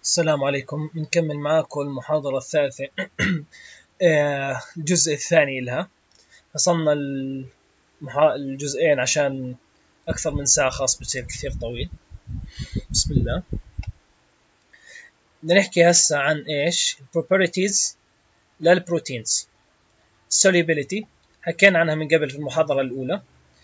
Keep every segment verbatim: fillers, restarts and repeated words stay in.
السلام عليكم. نكمل معاكم المحاضرة الثالثة الجزء الثاني لها. وصلنا الجزئين عشان أكثر من ساعة، خاص بتصير كثير طويل. بسم الله. بدنا نحكي هسه عن إيش properties للبروتينز. solubility حكينا عنها من قبل في المحاضرة الأولى.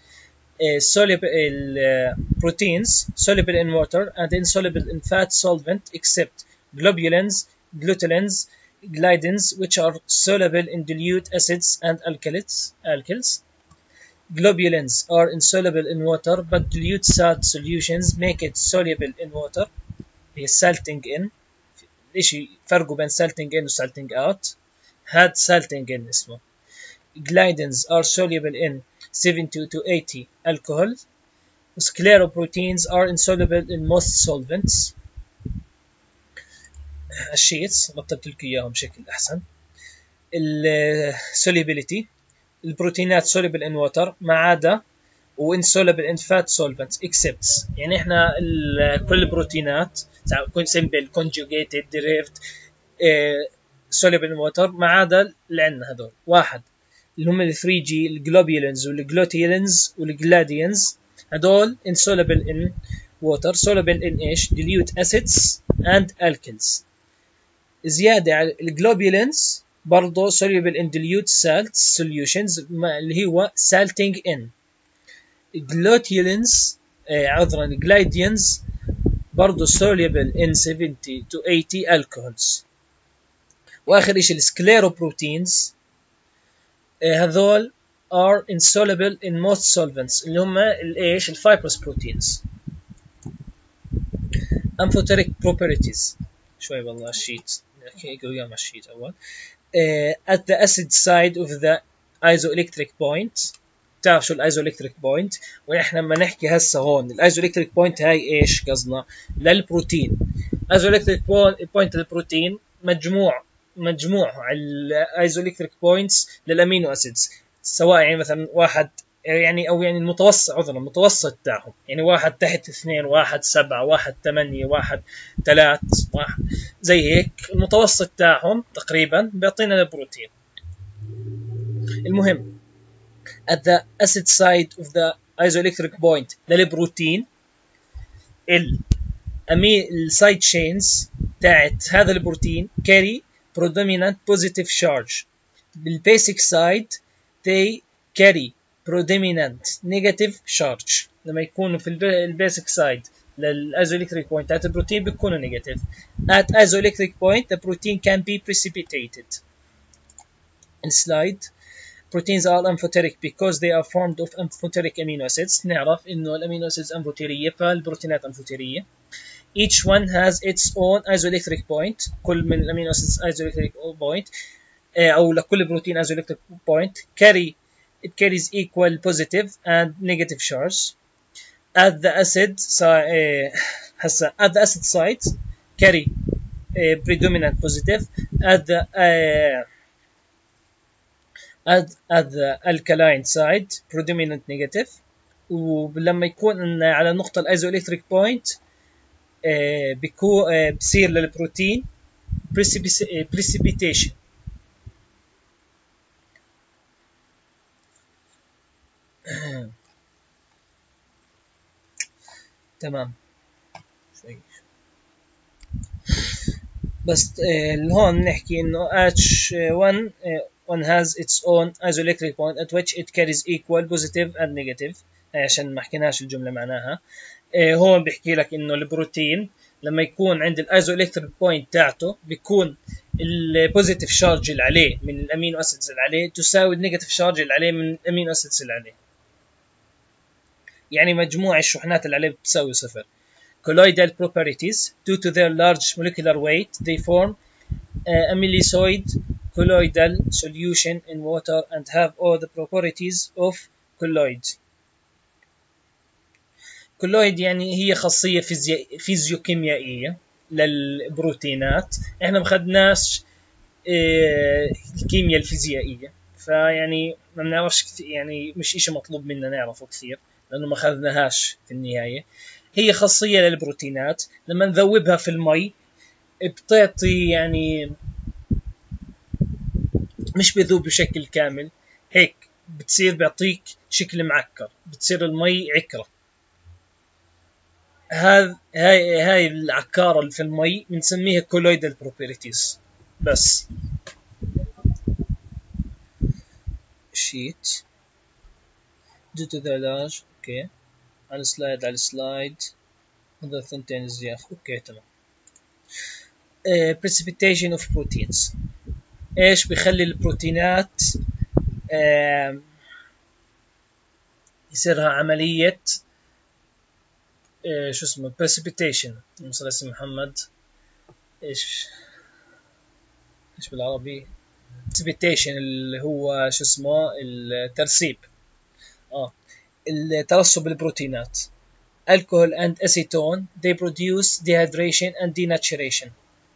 soluble proteins soluble in water and insoluble in fat solvent except globulins, glutenins, glidins, which are soluble in dilute acids and alkalis. alkyls. Globulins are insoluble in water, but dilute salt solutions make it soluble in water. هي salting in. إيش فرقه بين salting in و salting out؟ هاد salting in اسمه. Glidins are soluble in seventy to eighty alcohol. Scleroproteins are insoluble in most solvents. الشيتس رتبت لكم اياهم بشكل احسن. solubility البروتينات soluble in water ما عدا و insoluble in fat solvents except، يعني احنا كل البروتينات simple conjugated derived soluble in water ما عدا اللي عندنا هذول. واحد اللي هم ال ثري جي الجلوبولينز والجلوتيلينز والجلادينز، هذول insoluble in water soluble in ايش؟ dilute acids and alkyls. زيادة على الجلوبولينز برضه soluble in dilute salt solutions اللي هو salting in. الجلوتيلينز آه عذرا الجلايدينز برضه soluble in seventy to eighty alcohols. واخر شيء السكليروبروتينز هذول are insoluble in most solvents اللي هم الايش؟ الفايبرس بروتينز. amphoteric properties شوي والله الشيت قوية مع الشيت اول. uh, at the acid side of the isoelectric point. تعرف شو الايزوالكتريك بوينت؟ ونحن لما نحكي هسه هون الايزوالكتريك بوينت هاي ايش قصدنا؟ للبروتين. ايزوالكتريك بوينت للبروتين مجموع مجموع الايزوالكتريك بوينتس للامينو اسيدز، سواء يعني مثلا واحد يعني او يعني المتوسط عذرا المتوسط تاعهم، يعني واحد تحت اثنين، واحد سبعة، واحد ثمانية، واحد ثلاث، واحد زي هيك المتوسط تاعهم تقريبا بيعطينا البروتين. المهم at the acid side of the isoelectric point للبروتين الامي السايد تشينز تاعت هذا البروتين carry predominant positive charge. بالبيسك سايد they carry predominant negative charge. لما يكونوا في البيسك سايد للايزوالكتريك بوينت تاعت البروتين بيكونوا negative. At isoelectric point the protein can be precipitated. السلايد proteins are amphoteric because they are formed of amphoteric amino acids. نعرف إنه الأمينو acids أمفوتيرية، فالبروتينات أمفوتيرية. Each one has its own isoelectric point. كل من الأمينو acids isoelectric point أو لكل بروتين isoelectric point carry it carries equal positive and negative charge. At the acid هسا at the acid site carry predominant positive. At the uh, at, at the alkaline side predominant negative. ولما يكون على النقطة الايزوالكتريك بوينت آه بيكون آه بصير للبروتين precipitation. تمام. بس آه هون نحكي انه H one آه one has its own isoelectric point at which it carries equal positive and negative. عشان ما حكيناش الجملة معناها. اه هون بيحكي لك انه البروتين لما يكون عند الايزوالكتريك بوينت تاعته بيكون البوزيتيف شارج اللي عليه من الامينو اسيدز اللي عليه تساوي النيجاتيف شارج اللي عليه من الامينو اسيدز اللي عليه، يعني مجموع الشحنات اللي عليه بتساوي صفر. colloidal properties due to their large molecular weight they form uh, a melissoid colloidal solution in water and have all the properties of colloid. colloid يعني هي خاصية فيزياء فيزيوكيميائية للبروتينات. احنا ما خدناش اه الكيمياء الفيزيائية، فيعني ما بنعرفش كثير، يعني مش اشي مطلوب منا نعرفه كثير لانه ما خدناهاش في النهاية. هي خاصية للبروتينات لما نذوبها في المي بتعطي يعني مش بذوب بشكل كامل، هيك بتصير بيعطيك شكل معكر، بتصير المي عكرة. هذا هاي هاي العكارة اللي في المي بنسميها colloidal properties. بس sheet due to the large اوكي على السلايد على السلايد هذا الثنتين الزياف اوكي تمام. uh, precipitation of proteins ايش بيخلي البروتينات uh, يصيرها عملية uh, شو اسمه precipitation. مثل اسم محمد ايش ايش بالعربي precipitation اللي هو شو اسمه الترسيب اه الترسب البروتينات. alcohol and acetone they produce dehydration and denaturation.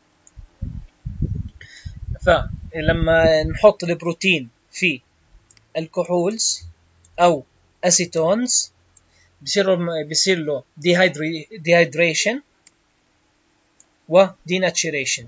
فلما نحط البروتين في الكحولز او اسيتونز بيصير بيصير له dehydration و denaturation،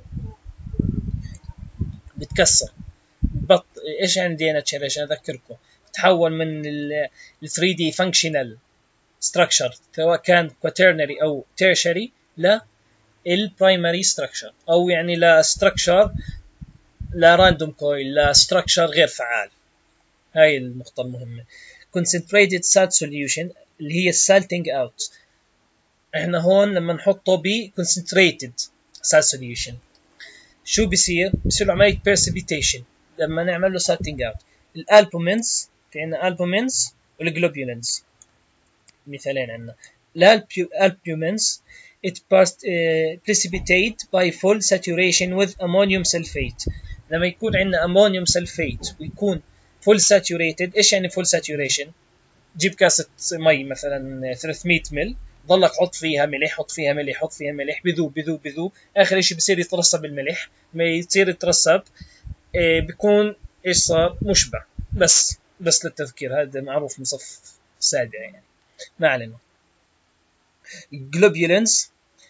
بتكسر بط. ايش يعني denaturation؟ اذكركم تحول من ال ثري دي functional structure سواء كان quaternary او tertiary ل البرايمري structure، او يعني لا structure لا random coil لا structure غير فعال. هاي النقطة المهمة. concentrated salt solution اللي هي salting out. احنا هون لما نحطه ب concentrated salt solution شو بيصير؟ بيصير له عملية precipitation لما نعمل له salting out. الالبومينز في عندنا البومينز والجلوبولينز مثالين عندنا. الالبومينز it precipitate by full saturation with ammonium sulfate. لما يكون عندنا ammonium sulfate ويكون full saturated. ايش يعني full saturation؟ جيب كاسة مي مثلا ثلاثمية مل، ضلك حط فيها ملح حط فيها ملح حط فيها ملح بذوب بذوب بذوب، اخر شيء بصير يترسب الملح. ما يصير يترسب إيه بيكون ايش صار؟ مشبع. بس بس للتذكير هذا معروف من صف سابع يعني ما علينا. globulins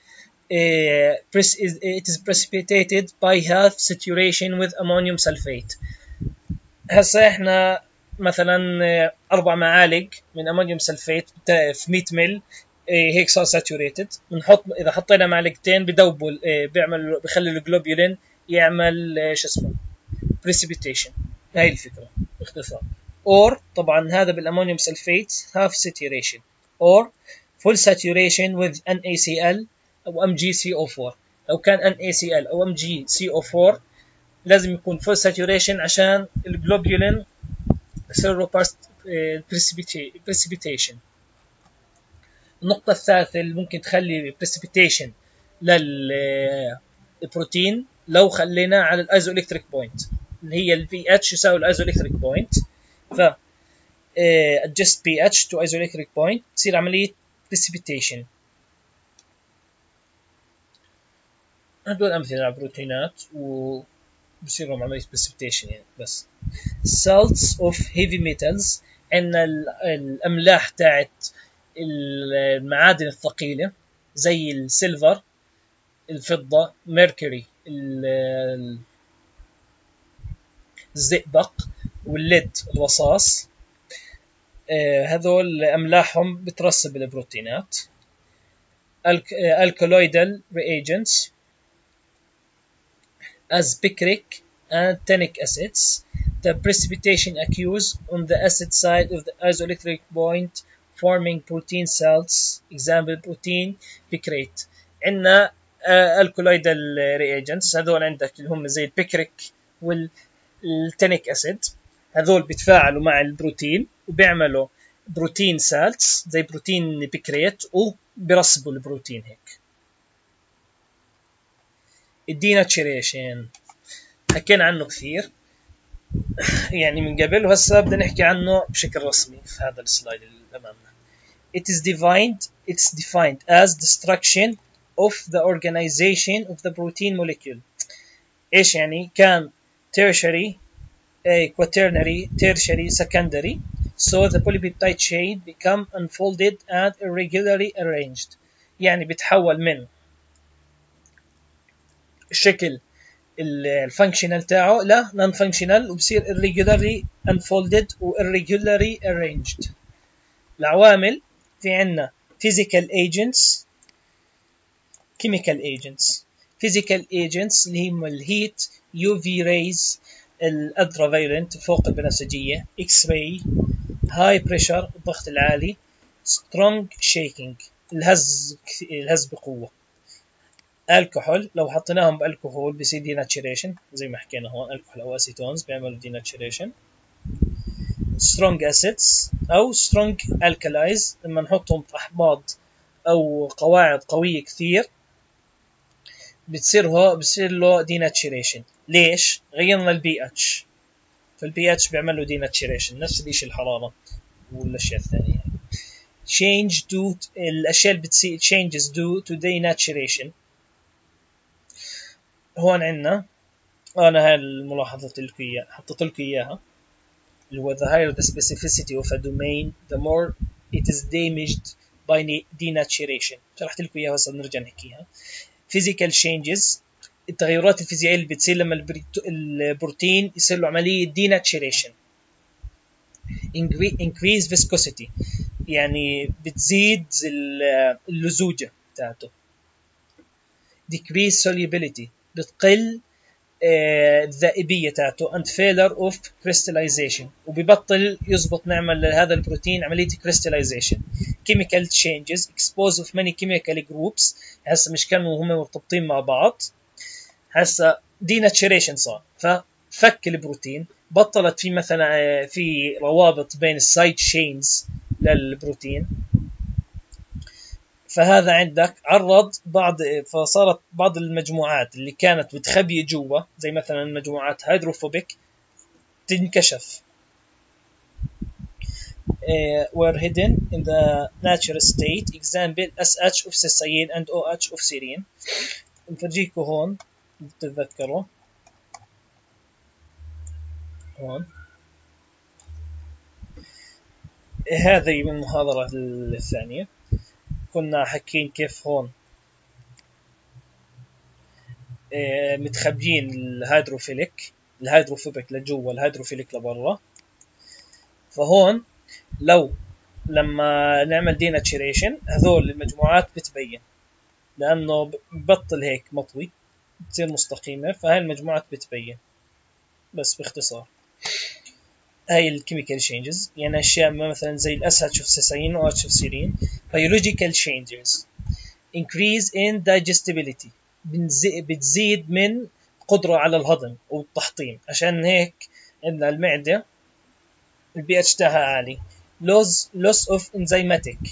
it is precipitated by half saturation with ammonium sulfate. هسه احنا مثلا اربع معالق من امونيوم سلفيت في مية مل هيك صار ساتوريتد. بنحط اذا حطينا معلقتين بدوبوا بيعمل بخلي الجلوبولين يعمل شو اسمه بريسيبيتيشن. هاي الفكره باختصار. اور طبعا هذا بالامونيوم سلفيت half saturation or full saturation with NaCl او ام جي سي او فور. لو كان NaCl او ام جي سي او فور لازم يكون full saturation عشان الجلوبولين يصير له precipitation. النقطة الثالثة اللي ممكن تخلي precipitation للبروتين لو خليناه على الايزوالكتريك بوينت اللي هي ال pH يساوي الايزوالكتريك بوينت. ف adjust pH to isoelectric point تصير عملية precipitation. هدول أمثلة على البروتينات و بصيروا عملية precipitation يعني. بس salts of heavy metals ان الاملاح تاعت المعادن الثقيله زي السيلفر الفضه ميركوري الزئبق والليد الرصاص هذول املاحهم بترسب البروتينات. alkaloidal reagents as picric and tannic acids. The precipitation occurs on the acid side of the isoelectric point forming protein salts. Example protein picrate. عندنا alkaloidal reagents هذول عندك اللي هم زي البيكريك والتانيك أسيد. هذول بيتفاعلوا مع البروتين وبيعملوا بروتين سالتس زي بروتين بيكريت وبيرسبوا البروتين هيك. الديناتشريشن حكينا عنه كثير يعني من قبل وهسه بدنا نحكي عنه بشكل رسمي في هذا السلايد اللي امامنا. It is defined it's defined as destruction of the organization of the protein molecule. ايش يعني؟ كان tertiary quaternary tertiary secondary so the polypeptide chain become unfolded and irregularly arranged. يعني بتحول من الشكل الفانكشنال تاعه لا نون فانكشنال، وبصير irregularly unfolded و irregularly arranged. العوامل في عنا physical agents chemical agents. physical agents اللي هم الهيت يو في rays الالترافايولنت فوق البنفسجية، اكس راي، هاي بريشر الضغط العالي، strong shaking الهز الهز بقوة. الكحول لو حطيناهم بالكحول بصير ديناتشريشن زي ما حكينا هون، الكحول او اسيتونز بيعملوا ديناتشريشن. strong acids او strong alkalis لما نحطهم في احماض او قواعد قوية كثير بتصير هو بصير له ديناتشريشن. ليش؟ غيرنا البي اتش، فالبي اتش بيعمل له ديناتشريشن، نفس الشيء الحرارة والاشياء الثانية. change due to الاشياء اللي بتصير changes due to denaturation. هون عندنا انا هاي الملاحظة قلت لكم اياها حطيت لكم اياها اللي هو the higher the specificity of a domain the more it is damaged by denaturation. شرحت لكم اياها هسه بنرجع نحكيها. physical changes التغيرات الفيزيائية اللي بتصير لما البروتين يصير له عملية denaturation. increase viscosity يعني بتزيد اللزوجة بتاعته. decrease solubility بتقل الذائبية تاعته and failure of crystallization وبيبطل يزبط نعمل لهذا البروتين عملية crystallization. chemical changes expose of many chemical groups هسه مش كانوا هم مرتبطين مع بعض، هسه denaturation صار ففك البروتين، بطلت في مثلا في روابط بين السايد تشينز للبروتين، فهذا عندك عرض بعض فصارت بعض المجموعات اللي كانت متخبية جوا زي مثلا مجموعات هيدروفوبيك تنكشف. uh, were hidden in the natural state example S H of cysteine and O H of serine. نفرجيكم هون تتذكروا هون هذه من المحاضرة الثانية كنا حكين كيف هون اه متخبيين الهيدروفيليك الهيدروفوبيك لجوا الهيدروفيليك لبرا. فهون لو لما نعمل ديناتشريشن هذول المجموعات بتبين لانه ببطل هيك مطوي بتصير مستقيمة، فهاي المجموعات بتبين. بس باختصار هاي الكيميكال تشينجز يعني اشياء مثلا زي الاس اتش اوف سيساين و اتش اوف سيرين. biological changes increase in digestibility بتزيد من قدرة على الهضم والتحطيم، عشان هيك عندنا المعدة البي اتش تاعها عالي. loss loss of enzymatic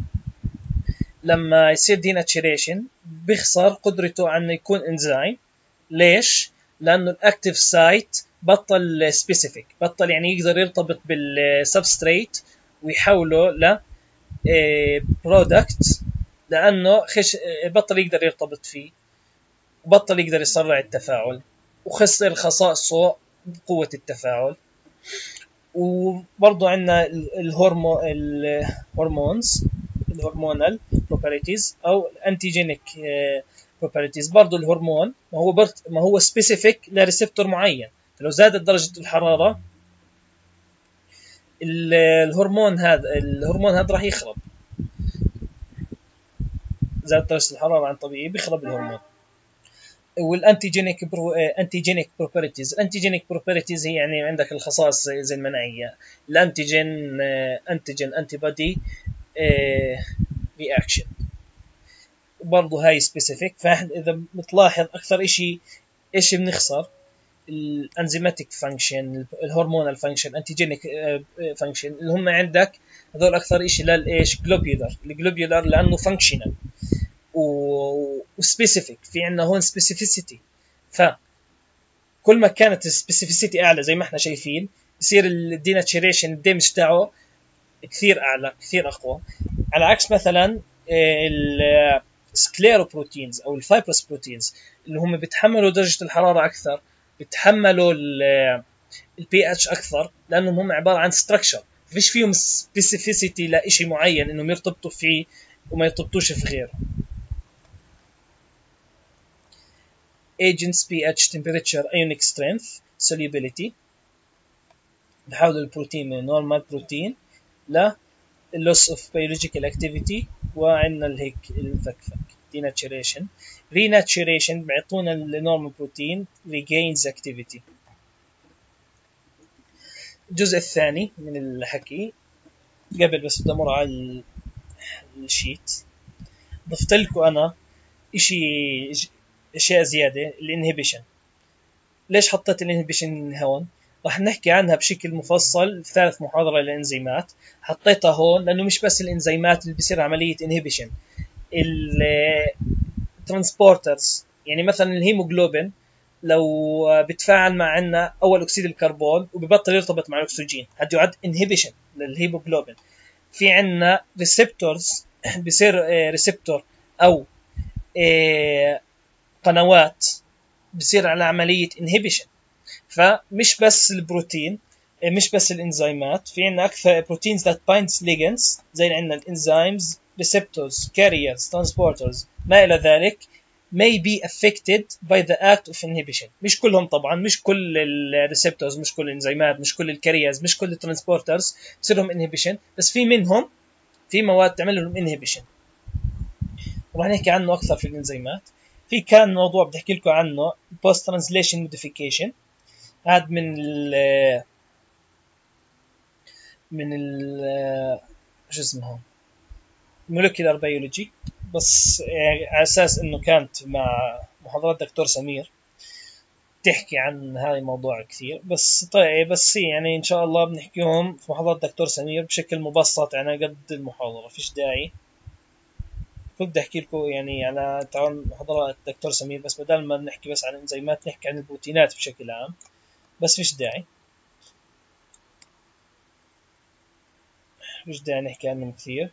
لما يصير ديناتشريشن بيخسر قدرته على انه يكون انزيم. ليش؟ لانه الاكتيف سايت بطل سبيسيفيك، بطل يعني يقدر يرتبط بالسبستريت ويحوله ل برودكت، لانه خش بطل يقدر يرتبط فيه وبطل يقدر يسرع التفاعل وخسر خصائصه بقوة التفاعل. وبرضو عندنا الهرمو الهرمونز الهرمونال بروبرتيز او الانتيجينيك بروبرتيز. برضو الهرمون ما هو برت ما هو سبيسيفيك لريسبتور معين، فلو زادت درجة الحرارة الهرمون هذا الهرمون هذا راح يخرب، زادت درجة الحرارة عن طبيعي بيخرب الهرمون. والانتيجينيك برو... انتيجينيك بروبرتيز الانتيجينيك بروبرتيز هي يعني عندك الخصائص زي المناعية، الانتيجين انتيجين انتي بودي رياكشن برضه هاي سبيسيفيك. فاحنا اذا بتلاحظ اكثر اشي ايش بنخسر الانزيماتيك فانكشن الهرمونال فانكشن انتيجينيك فانكشن اللي هم عندك هذول اكثر اشي للايش جلوبيولار الجلوبيولار لانه فانكشنال وسبيسيفيك. في عندنا هون سبيسيفيسيتي، فكل ما كانت السبيسيفيسيتي اعلى زي ما احنا شايفين يصير الديناتشريشن الدمج تاعه كثير اعلى كثير اقوى. على عكس مثلا السكليروبروتينز او الفايبرس بروتينز اللي هم بيتحملوا درجة الحرارة اكثر، بيتحملوا البي اتش اكثر لانهم هم عبارة عن ستراكشر، فيش فيهم سبيسيفيسيتي لشيء معين انهم يرتبطوا فيه وما يرتبطوش في غيره. agents pH temperature ionic strength solubility بحول البروتين من normal بروتين ل loss of biological activity وعندنا الهيك الفكفك denaturation renaturation بيعطونا النورمال بروتين regains activity. الجزء الثاني من الحكي قبل بس بدي امر على الشيت ضفت لكم انا اشي اشياء زياده الانهبيشن. ليش حطيت الانهبيشن هون؟ راح نحكي عنها بشكل مفصل في ثالث محاضره للانزيمات. حطيتها هون لانه مش بس الانزيمات اللي بيصير عمليه انهبيشن، الترانسبورترز يعني مثلا الهيموجلوبين لو بتفاعل مع عنا اول اكسيد الكربون وببطل يرتبط مع الاكسجين هذا يعد انهبيشن للهيموجلوبين. في عنا ريسبتورز بصير ريسبتور او قنوات بصير على عمليه انهبيشن. فمش بس البروتين مش بس الانزيمات، في عنا اكثر بروتينز that binds ligands زي اللي عندنا الانزيمز receptors carriers transporters ما الى ذلك may be affected by the act of inhibition. مش كلهم طبعا، مش كل الريسبتورز، مش كل الانزيمات، مش كل الكاريرز، مش كل الترانسبورترز بصير لهم انهبيشن، بس في منهم في مواد تعمل لهم انهبيشن وراح نحكي عنه اكثر في الانزيمات. في كان موضوع بدي احكي لكم عنه post translation modification، هذا من ال من ال شو اسمه molecular biology، بس يعني على اساس انه كانت مع محاضرات دكتور سمير تحكي عن هذا الموضوع كثير، بس طيب بس يعني ان شاء الله بنحكيهم في محاضرات دكتور سمير بشكل مبسط يعني قد المحاضره، فيش داعي. كنت بدي احكي لكم يعني على تعاون محاضرات دكتور سمير، بس بدل ما نحكي بس عن الانزيمات نحكي عن البروتينات بشكل عام، بس فيش داعي فيش داعي نحكي عنهم كثير.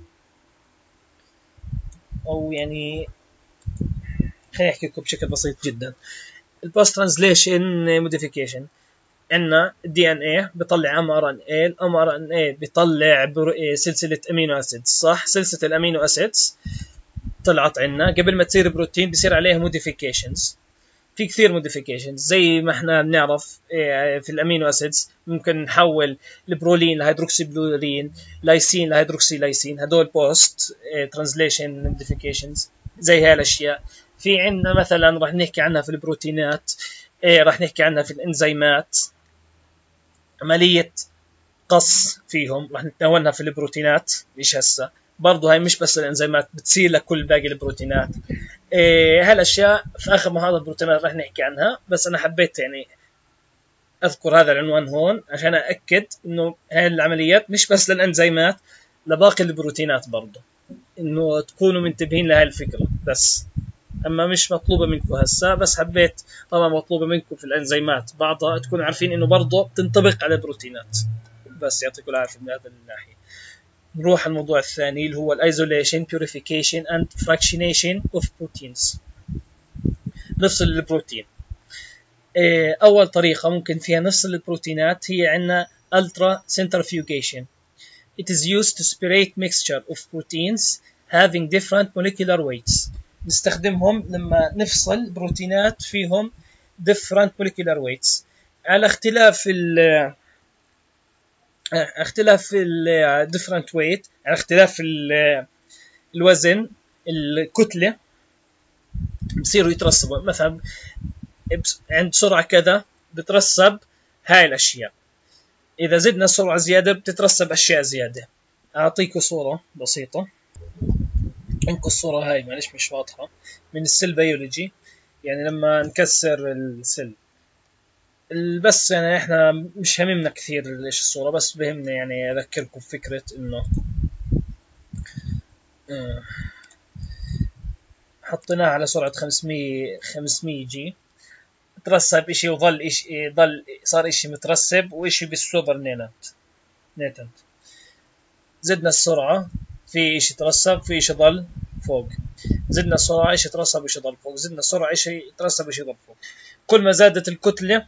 او يعني خليني احكي لكم بشكل بسيط جدا. البوست ترانسليشن موديفيكيشن عندنا الدي ان اي بيطلع ام ار ان اي، الام ار ان اي بيطلع سلسله امينو اسيدز، صح؟ سلسله الامينو اسيدز طلعت عندنا قبل ما تصير بروتين بيصير عليها موديفيكيشنز. في كثير موديفيكيشنز زي ما احنا بنعرف في الامينو اسيدز ممكن نحول البرولين لهيدروكسي بلورين، لايسين لهيدروكسي لايسين، هدول بوست ترانسليشن موديفيكيشنز زي هالاشياء. في عندنا مثلا راح نحكي عنها في البروتينات، راح نحكي عنها في الانزيمات، عمليه قص فيهم راح نتناولها في البروتينات مش هسه. برضه هاي مش بس الانزيمات، بتصير لكل باقي البروتينات. إيه هالاشياء في اخر محاضره البروتينات راح نحكي عنها، بس انا حبيت يعني اذكر هذا العنوان هون عشان ااكد انه هاي العمليات مش بس للانزيمات، لباقي البروتينات برضه، انه تكونوا منتبهين لهاي الفكره. بس اما مش مطلوبه منكم هسه، بس حبيت طبعا مطلوبه منكم في الانزيمات بعضها تكونوا عارفين انه برضه تنطبق على البروتينات. بس يعطيكم العافيه من هذا الناحيه. نروح الموضوع الثاني اللي هو الايزوليشن purification and fractionation of proteins. نفصل البروتين. اول طريقه ممكن فيها نفصل البروتينات هي عندنا ultra centrifugation. It is used to separate mixture of proteins having different molecular weights. نستخدمهم لما نفصل بروتينات فيهم different molecular weights على اختلاف ال اختلاف ال different weight، على اختلاف الوزن الكتلة بصيروا يترسبوا. مثلا عند سرعة كذا بترسب هاي الأشياء، إذا زدنا سرعة زيادة بتترسب أشياء زيادة. أعطيكم صورة بسيطة، عندكم الصورة هاي معلش مش واضحة من السيل بيولوجي، يعني لما نكسر السيل. بس يعني احنا مش هممنا كثير ايش الصورة، بس بهمنا يعني اذكركم بفكرة انه حطيناها على سرعة خمسمية جي، ترسب اشي وظل اشي، ظل صار اشي مترسب واشي بالسوبر نينات نيتنت. زدنا السرعة في اشي ترسب، في اشي ظل فوق. زدنا السرعة اشي ترسب واشي ظل فوق، زدنا السرعة اشي ترسب واشي ظل فوق. كل ما زادت الكتلة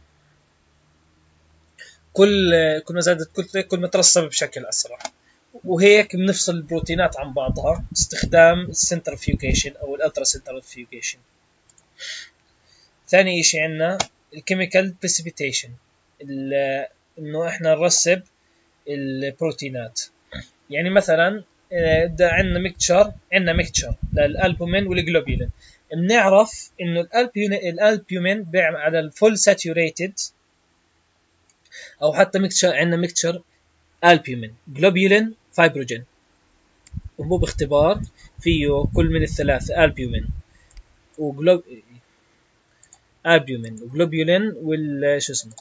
كل كل ما زادت الكتلة كل ما ترسب بشكل أسرع. وهيك بنفصل البروتينات عن بعضها باستخدام السنترفيوجيشن أو الألترا سنترفيوجيشن. ثاني اشي عندنا الكيميكال بريسيبيتيشن، انه احنا نرسب البروتينات. يعني مثلا ده عندنا ميكتشر عندنا ميكتشر للالبومين والجلوبولين، بنعرف انه الالبومين بيعمل على الفول ساتوريتد، او حتى ميكتشر عندنا ميكتشر البومين جلوبولين فايبروجين، وهو باختبار فيه كل من الثلاثه البومين وجلوب البومين وجلوبولين وال شو اسمه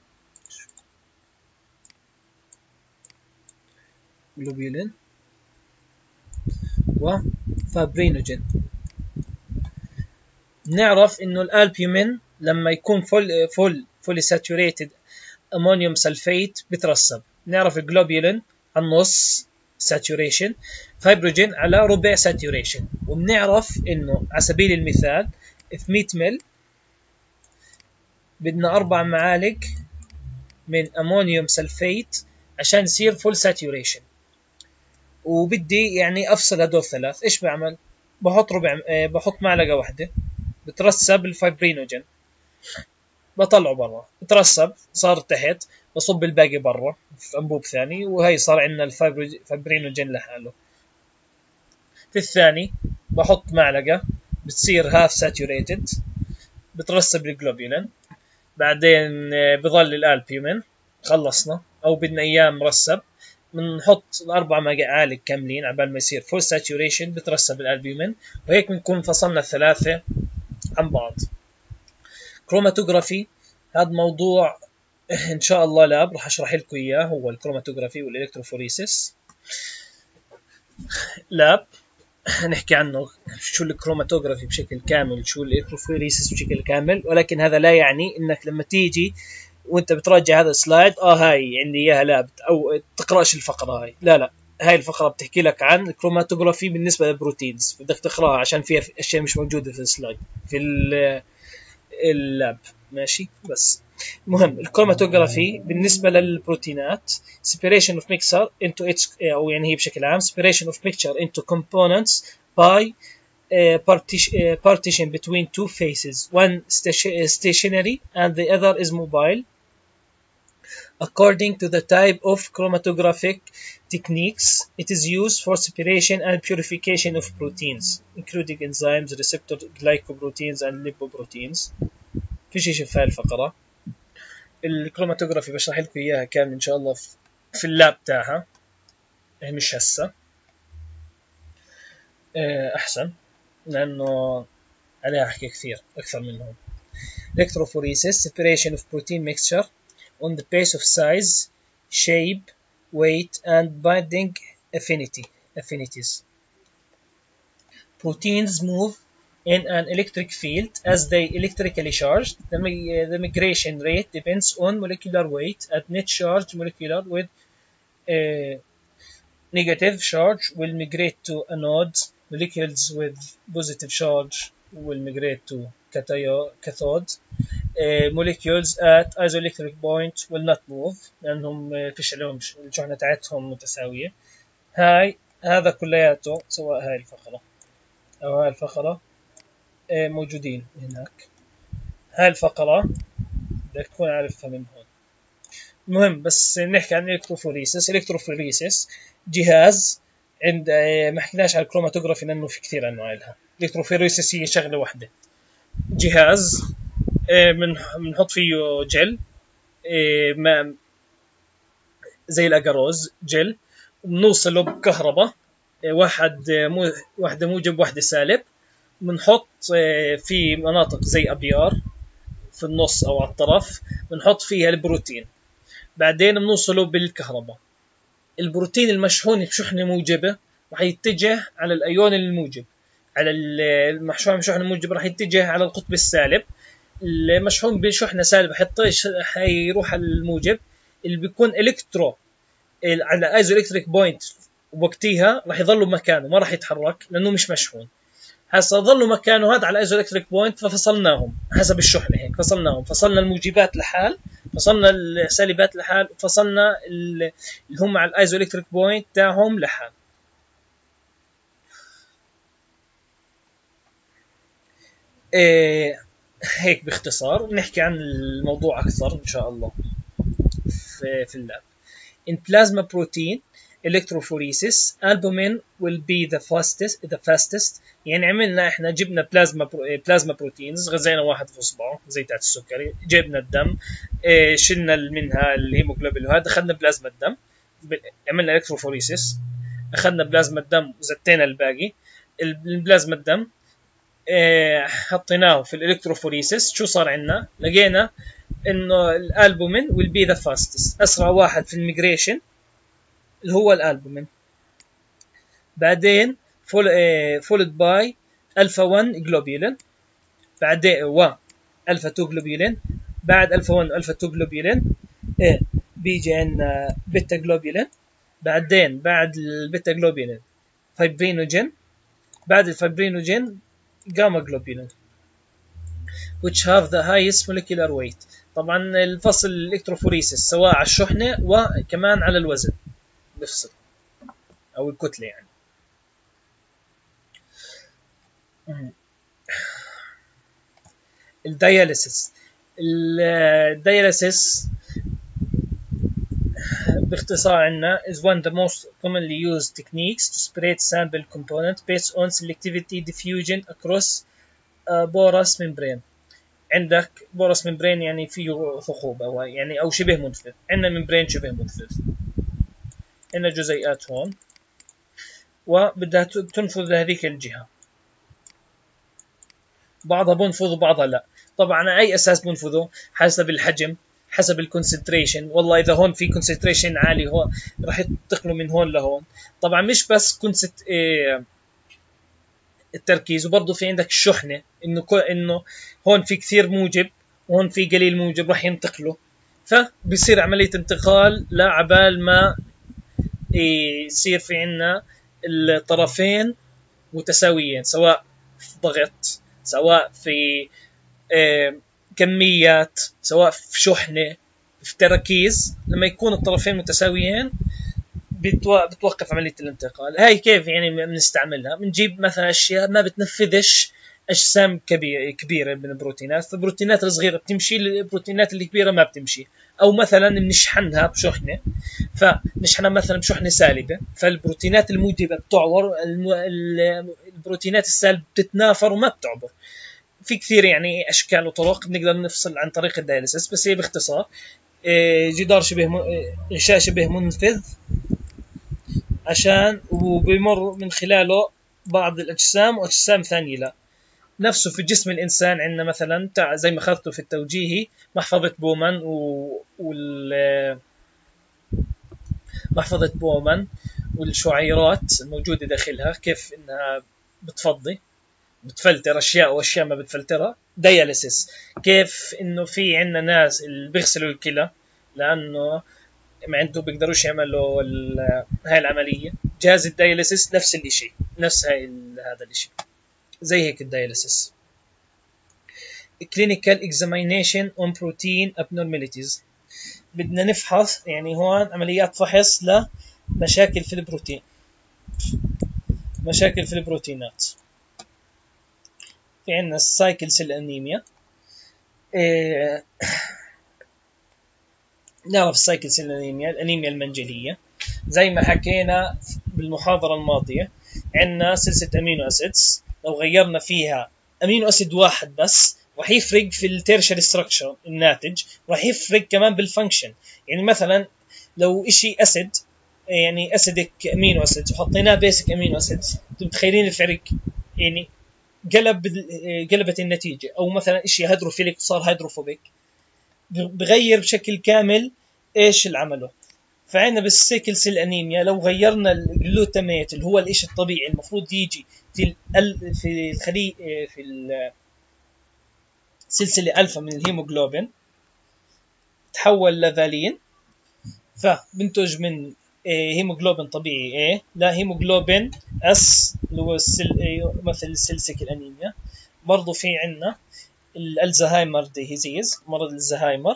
جلوبولين وفابرينوجين. نعرف انه الالبومين لما يكون فول فول فولي ساتوريتد امونيوم سلفيت بترسب. نعرف الجلوبولين على النص ساتوريشن، فايبروجين على ربع ساتوريشن. وبنعرف انه على سبيل المثال في مية مل بدنا أربع معالق من امونيوم سلفيت عشان يصير فول ساتوريشن، وبدي يعني افصل هدول ثلاث. ايش بعمل؟ بحط ربع آه بحط معلقه واحده بترسب الفايبرينوجين، بطلعه برا بترسب صار تحت، بصب الباقي برا في انبوب ثاني، وهي صار عندنا الفايبرينوجين لحاله. في الثاني بحط معلقه بتصير هاف ساتوريتد بترسب الجلوبولين، بعدين بظل الالبومين خلصنا، او بدنا اياه مرسب بنحط الاربع معالق كاملين عبال ما يصير فول ساتوريشن بترسب الالبومين، وهيك بنكون فصلنا الثلاثه عن بعض. كروماتوغرافي هذا موضوع ان شاء الله لاب راح اشرح لكم اياه، هو الكروماتوغرافي والالكتروفوريسيس لاب نحكي عنه شو الكروماتوغرافي بشكل كامل، شو الالكتروفوريسيس بشكل كامل. ولكن هذا لا يعني انك لما تيجي وانت بتراجع هذا السلايد اه هاي عندي اياها لاب او تقراش الفقره هاي، لا لا، هاي الفقره بتحكي لك عن الكروماتوغرافي بالنسبه للبروتينز، بدك تقراها عشان فيها اشياء مش موجوده في السلايد في اللاب. ماشي بس مهم الكروماتوغرافي بالنسبه للبروتينات separation of mixture into its او يعني هي بشكل عام separation of mixture into components by uh, partition, uh, partition between two phases, one stationary and the other is mobile according to the type of chromatographic techniques. It is used for separation and purification of proteins including enzymes, receptor glycoproteins and lipoproteins. في شيء في هاي الفقرة الكروماتوغرافي بشرح لكم اياها كامل ان شاء الله في اللاب تاعها، مش هسه احسن لانه عليها احكي كثير اكثر منهم. Electrophoresis separation of protein mixture on the base of size, shape, weight and binding affinity affinities. Proteins move in an electric field as they electrically charged. The, the migration rate depends on molecular weight and net charge. Molecular with uh, negative charge will migrate to anodes. Molecules with positive charge will migrate to cathode. Uh, molecules at isoelectric point will not move لأنهم فيش عليهم الشحنة تاعتهم متساوية. هاي هذا كلياته سواء هاي الفقرة أو هاي الفقرة موجودين هناك. هاي الفقرة بدك تكون عارفها من هون. المهم بس نحكي عن الالكتروفوريسيس. الالكتروفوريسيس جهاز عند ما حكيناش على الكروماتوغرافي لانه في كثير انواع لها. الالكتروفوريسيس هي شغله واحده، جهاز بنحط فيه جل ما زي الاجاروز جل، بنوصله بكهرباء واحد مو واحده موجب واحده سالب، بنحط في مناطق زي ابيار في النص او على الطرف بنحط فيها البروتين، بعدين بنوصله بالكهرباء. البروتين المشحون بشحنه موجبه راح يتجه على الايون الموجب، على المشحون بشحنه موجبه راح يتجه على القطب السالب. المشحون بشحنه سالبه حيروح على الموجب اللي بيكون الكترو على ايزو الكتريك بوينت، وقتها راح يظل مكانه ما راح يتحرك لانه مش مشحون. هسه ظلوا مكانه هذا على ايزو الكتريك بوينت، ففصلناهم حسب الشحنه هيك فصلناهم، فصلنا الموجبات لحال، فصلنا السالبات لحال، فصلنا اللي هم على الايزو الكتريك بوينت تاعهم لحال. إيه هيك باختصار، ونحكي عن الموضوع أكثر إن شاء الله في, في اللاب. In plasma protein electrophoresis, albumin will be the fastest the fastest يعني عملنا احنا جبنا بلازما بلازما بروتينز، غزينا واحد في اصبعه زي تاعت السكري، جبنا الدم، اه شلنا منها الهيموجلوبين وهذا، اخذنا بلازما الدم، عملنا الكتروفوريسيس، اخذنا بلازما الدم وزتينا الباقي. البلازما الدم اه حطيناه في الالكتروفوريسيس، شو صار عندنا؟ لقينا انه الالبومين will be the fastest، اسرع واحد في الميجريشن اللي هو الالبومين. بعدين followed by alpha one globulin، بعدين و alpha two globulin، بعد alpha one alpha two globulin ايه بيجي عندنا بيتا globulin، بعدين بعد البيتا globulin فايبرينوجين، بعد الفايبرينوجين gamma globulin which have the highest molecular weight. طبعا الفصل الالكتروفوريسيس سواء على الشحنة وكمان على الوزن بفصل او الكتلة يعني. الدياليسيس الدياليسيس باختصار عندنا is one of the most commonly used techniques to separate sample component based on selectivity diffusion across a porous membrane. عندك porous membrane يعني فيه ثقوب أو يعني أو شبه منفذ، عندنا membrane شبه منفذ، عندنا جزيئات هون وبدها تنفذ لهذيك الجهة، بعضها بنفذ وبعضها لا. طبعا على أي أساس بنفذه؟ حسب الحجم، حسب الكونسنتريشن. والله إذا هون في كونسنتريشن عالي هو راح ينتقلوا من هون لهون. طبعا مش بس كونسنت إيه التركيز، وبرضه في عندك الشحنة، إنه إنه هون في كثير موجب وهون في قليل موجب راح ينتقلوا، فبصير عملية انتقال لعبال ما يصير في عنا الطرفين متساويين، سواء في ضغط، سواء في كميات، سواء في شحنة، في تركيز. لما يكون الطرفين متساويين بتوقف عملية الانتقال. هاي كيف يعني بنستعملها؟ بنجيب مثلا أشياء ما بتنفذش أجسام كبيرة من البروتينات، فالبروتينات الصغيرة بتمشي، البروتينات الكبيرة ما بتمشي. أو مثلا بنشحنها بشحنة، فنشحنها مثلا بشحنة سالبة، فالبروتينات الموجبة بتعبر، البروتينات السالبة بتتنافر وما بتعبر. في كثير يعني أشكال وطرق بنقدر نفصل عن طريق الدياليسيس، بس هي باختصار جدار شبه غشاء شبه منفذ عشان وبيمر من خلاله بعض الأجسام وأجسام ثانية لا. نفسه في جسم الإنسان عندنا مثلا زي ما أخذته في التوجيهي محفظة بومان و... وال محفظة بومان والشعيرات الموجودة داخلها، كيف إنها بتفضي بتفلتر أشياء وأشياء ما بتفلترها. دياليسيس كيف إنه في عندنا ناس اللي بيغسلوا الكلى لأنه ما عنده بيقدروش يعملوا هاي العملية، جهاز الدياليسيس نفس الشيء، نفس هاي هذا الشيء زي هيك الدياليسيس. clinical examination on protein abnormalities، بدنا نفحص يعني هون عمليات فحص لمشاكل في البروتين، مشاكل في البروتينات. في عندنا السايكل سيل انيميا، إيه نعرف السايكل سيل انيميا، الانيميا المنجلية زي ما حكينا بالمحاضرة الماضية. عندنا سلسلة امينو اسيدز، لو غيرنا فيها امينو اسيد واحد بس راح يفرق في التيرشري ستراكشر الناتج، راح يفرق كمان بالفانكشن. يعني مثلا لو اشي اسيد يعني اسيدك امينو اسيد وحطيناه بيسك امينو اسيد، متخيلين الفرق؟ يعني قلب قلبت النتيجة. او مثلا اشي هيدروفيليك صار هيدروفوبيك، بغير بشكل كامل ايش العمله. فعندنا بالسيكل سيل انيميا لو غيرنا الجلوتاميت اللي هو الاشي الطبيعي المفروض يجي في في الخلية في السلسلة الفا من الهيموغلوبين، تحول لفالين، فبنتج من هيموغلوبين طبيعي A لا هيموغلوبين S اللي هو مثل السلسلة الانيميا. برضو في عندنا الزهايمر ديزيز، مرض الزهايمر.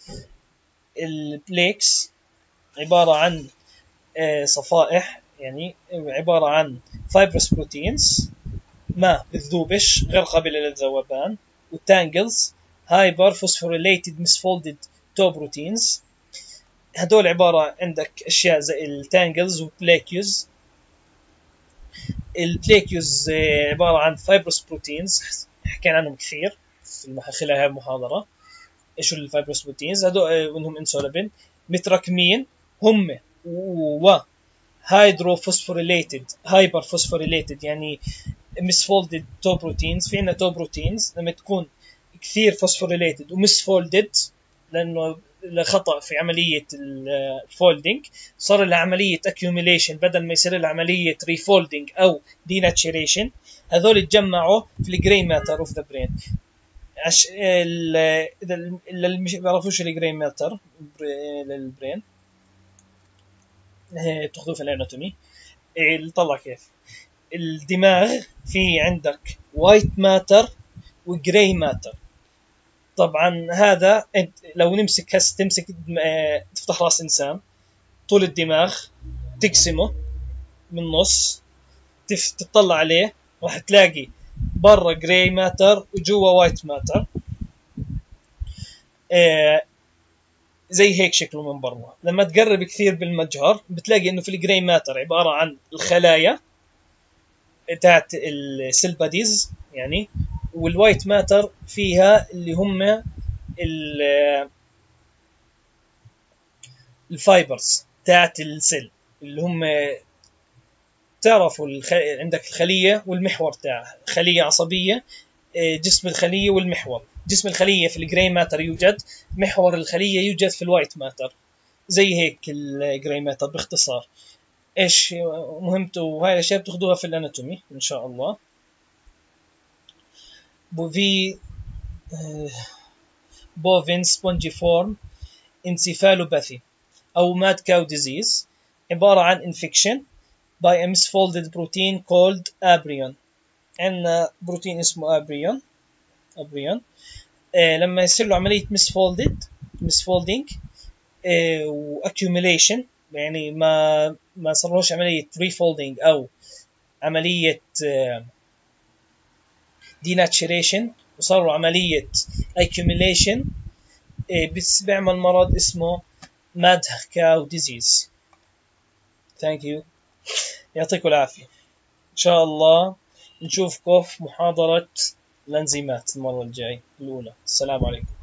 البليكس عبارة عن صفائح، يعني عبارة عن فايبرس بروتينز ما بتذوبش، غير قابلة للذوبان. والتانجلز هايبر فوسفوريليتد مسفولدد تو بروتينز. هدول عبارة عندك أشياء زي التانجلز والبليكيوز. البليكيوز عبارة عن فايبروس بروتينز حكينا عنهم كثير في خلال هذه المحاضرة. ايش الفايبروس بروتينز؟ هدول انهم انسولابين متراكمين هم و هيدرو فوسفوريليتد هايبر فوسفوريليتد يعني مسفولدد تو بروتينز. في عندنا تو بروتينز لما تكون كثير فوسفوريليتد ومسفولدد لانه خطأ في عملية الفولدينج، صار لها عملية accumulation بدل ما يصير لها عملية ريفولدينج أو denaturation. هذول يتجمعوا في الجراي ماتر اوف ذا برين. عش اذا اللي مش بيعرفوش الجراي ماتر للبرين بتاخذوه في الاناتومي. طلع كيف الدماغ في عندك وايت ماتر وجراي ماتر. طبعا هذا لو نمسك هس تمسك تفتح راس انسان طول الدماغ تقسمه من النص تطلع عليه راح تلاقي برا جراي ماتر وجوا وايت ماتر. آه زي هيك شكله من برا. لما تقرب كثير بالمجهر بتلاقي انه في الجراي ماتر عبارة عن الخلايا تاعت السيل باديز يعني، والوايت ماتر فيها اللي هم الفايبرز تاعت السيل اللي هم تعرفوا الخ... عندك الخلية والمحور تاعها. خلية عصبية، جسم الخلية والمحور. جسم الخلية في الجراي ماتر يوجد، محور الخلية يوجد في الوايت ماتر. زي هيك الجراي ماتر باختصار. ايش مهمته؟ وهاي الاشياء بتاخذوها في الاناتومي ان شاء الله. بوفي بوفين سبونجيفورم انسيفالوباثي او ماد كاو ديزيز عبارة عن infection by a misfolded protein called abrion. عندنا بروتين اسمه abrion abrion آه لما يصير له عملية misfolded misfolding آه و accumulation يعني ما ما صارلوش عملية refolding أو عملية آه denaturation وصار له عملية accumulation آه بس بيعمل مرض اسمه mad cow disease. Thank you. يعطيكم العافية. إن شاء الله نشوفكم في محاضرة الأنزيمات المرة الجاي الأولى. السلام عليكم.